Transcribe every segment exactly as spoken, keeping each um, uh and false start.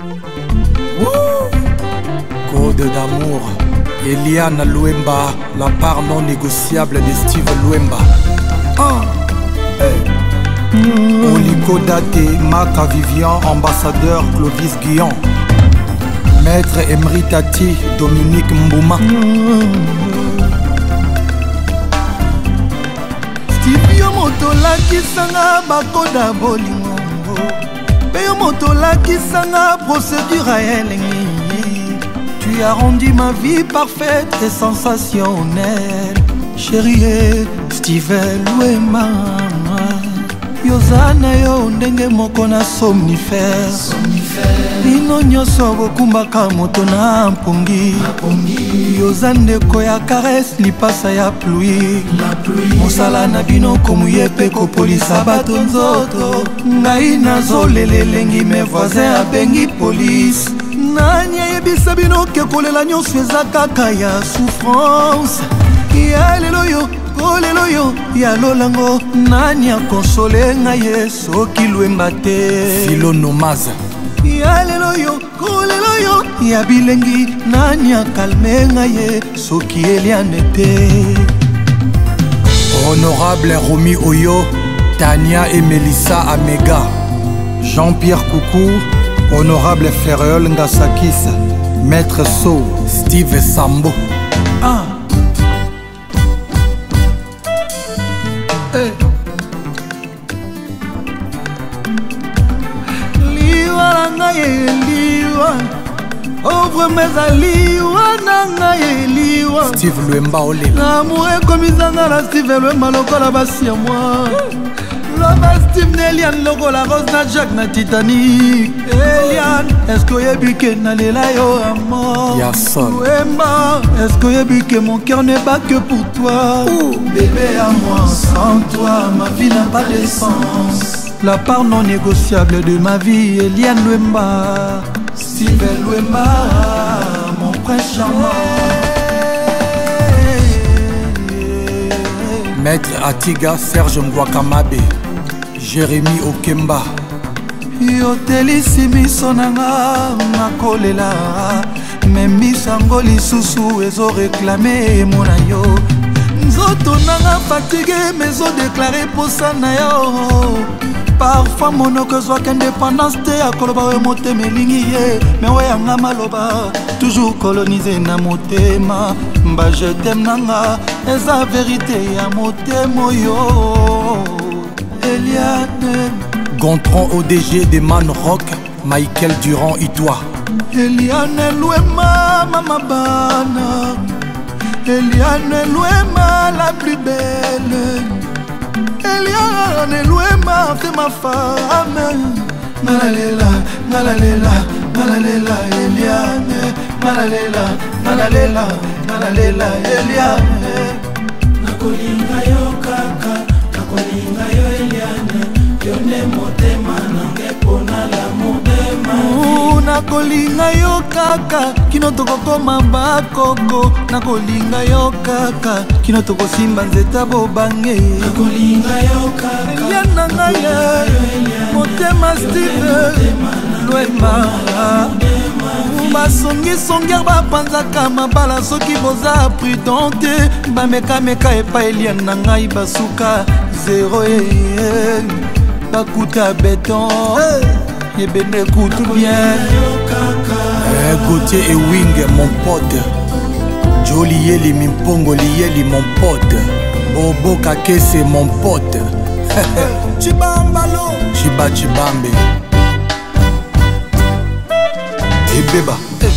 Code d'amour, Eliane Louemba, la part non négociable de Steve Louemba. Ah. Hey. Mmh. Oliko Date, Maka Vivian, ambassadeur Clovis Guillon. Maître Emery Tati, Dominique Mbouma. Mmh. Steve yo moto lakisanga bakoda bolingo. Pe yo moto lakisanga procédure à elengi. Tu as rendu ma vie parfaite et sensationnelle. Chérie, Steve Louemba. Yozana yo ndenge moko na somnifère. Lino nyoso bokumbaka moto na mpongi. Yoza ndeko ya caresse lipasa ya pluie. Mosala na bino komuye pe kopolisa bato nzoto. Ngai nazolele lengi me voisin abengi police. Nani ayebisa bino ke kolela nyonso eza kaka ya souffrance. Ya lelo yo, kolelo yo, ya lolango. Nani akonsole ngai soki Louemba te. Philo Nomaza. Ya lelo yo, kolelo yo, ya bilengi. Nani akalme ngai soki Eliane te. Honorable Romy Oyo, Tania et Melissa Amega. Jean-Pierre Coucou, Honorable Ferreol Ngasakis, Maître So, Steve Sambo. Ah. Hey. Liwa nanga ye liwa, ouvre mes aliwa nanga ye liwa. Steve Louemba Olela. L'amour est comme izanga la Steve Louemba lokola basi ya moi. Loba Steve Neliane logo la rose na Jack na Titanic. Eliane, est-ce que yebi ke na lela yo amour? Ya sol. Louemba, est-ce que yebi ke mon cœur n'est pas que pour toi? Ouh. Bébé à moi, sans toi ma vie n'a pas de sens. La part non négociable de ma vie, Eliane Louemba. Steve Louemba, mon prince charmant. Maître Atiga, Serge Mwakamabe, Jérémy Okemba. Yo telisi miso nanga nakolela, me miso yango lisusu ezo réclame mona yo. Nzoto nanga fatigué mezo déclaré posa na yo. Parfois monoko ezwaka indépendance te akoloba we motema elingi ye. Me weyanga maloba toujours colonisé na motema. Mba je t'aime nanga eza vérité ya motema oyo. Eliane Gontran O D G de Man Rock, Michael Durand Itoa. Eliane Louemba mama bana. Eliane Louemba la plus belle. Eliane Louemba fait ma femme. Malalela, malalela, malalela Eliane. Malalela, malalela, malalela Eliane. Nakolinga yo kaka, nakolinga yo Eliane. Yone motema nange pona la motema. Nakolinga yo kaka, kino tokokoma bakoko. Nakolinga yo kaka, kino tokosimba nzeta bobange. Nakolinga yo kaka, Eliane nanga ye. Motema Steve Louemba. Basongi-songière bapanzaka mabala soki boza prudent te. Bamekameka epa Eliane na ngai basuka zéro e. Bakuta béton ebene kutu bien. Gauthier et Wing, mon pote. Jolie Yeli Mimpongo Lieli, mon pote. Bobo Kake c'est mon pote. Chibambalo Chiba Chibambe Ebeba.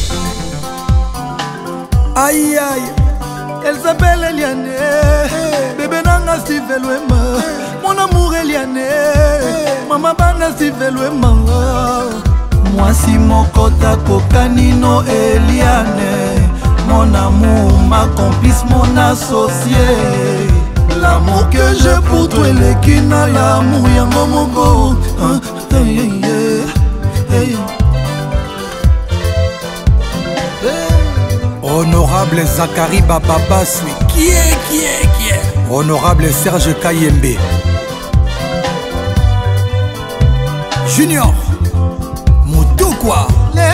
Aïe aïe, elle s'appelle Eliane. Bébé nanga Steve Louemba. Mon amour Eliane. Mama bana Steve Louemba. Moi si mon kota kokanino Eliane. Mon amour, ma complice, mon associé. L'amour que j'ai pour toi, l'équina, l'amour yango moko. Honorable Zachary Bababasui. Qui est, qui est, qui est? Honorable Serge Kayembe. Junior Moutoukoua.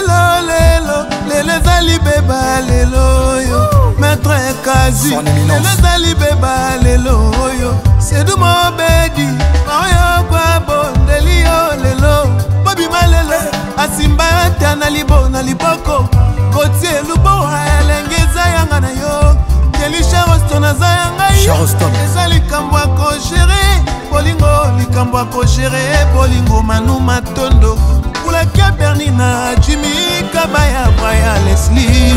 beba lelo yo Maître Kazi Lelo zali beba lelo yo Sedu Mobedi Mario kwa bondeli yo lelo Bobi malelo Asimba tana libo na liboko Kotie lubo elengeza yanga na yo Keli Charoston aza yanga yo Eza likambo ako chere Bolingo likambo ako chere Bolingo Manu Matondo Oulakia Bernina Jimmy Kabaya Braya Leslie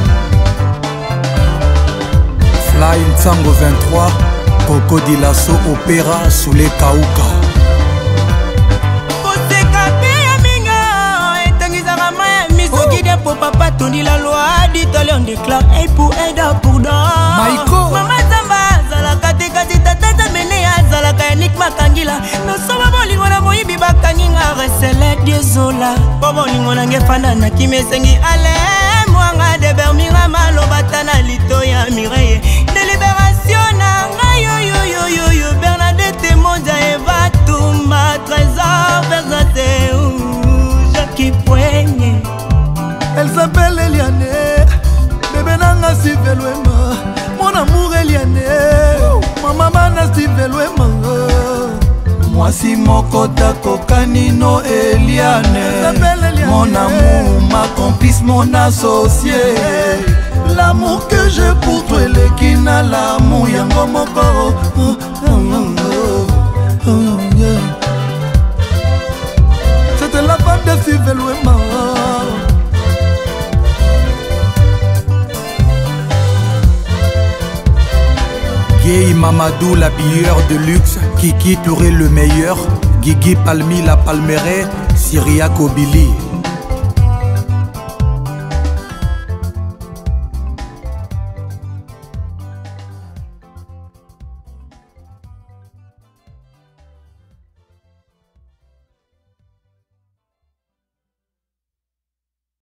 Fly Nsango vingt-trois Coco Dilasso Opéra sous les Kauka Pour papa tourne la loi, dit-on on déclare et pour aider pour dans Maïko Maman Zamba, Zalaka Tekati Tata Mene Zalaka Nik Makangila No Soma Bolingo na Moyi Biba Kanginga Resele Diezola Bolingo na Ngefana na Kimesengi Ale Mwanga de Bermira Malo Batana Lito ya Mireye Délibération na Yo yo yo yo yo Bernadette Mondia Eva Touma Trésor Versate Jacques Poigne. Elle s'appelle Eliane, bébé nanga Sivelwema, mon amour Eliane, ma maman na Sivelwema. Moi si mon kota kokanino Eliane, mon amour, ma complice, mon associé. L'amour que j'ai pour toi, le kina l'amour yango moko. C'était la femme de Sivelwema. Gay Mamadou, l'habilleur de luxe, Kiki Touré le meilleur, Guigui Palmi la Palmeraie, Syria Kobili.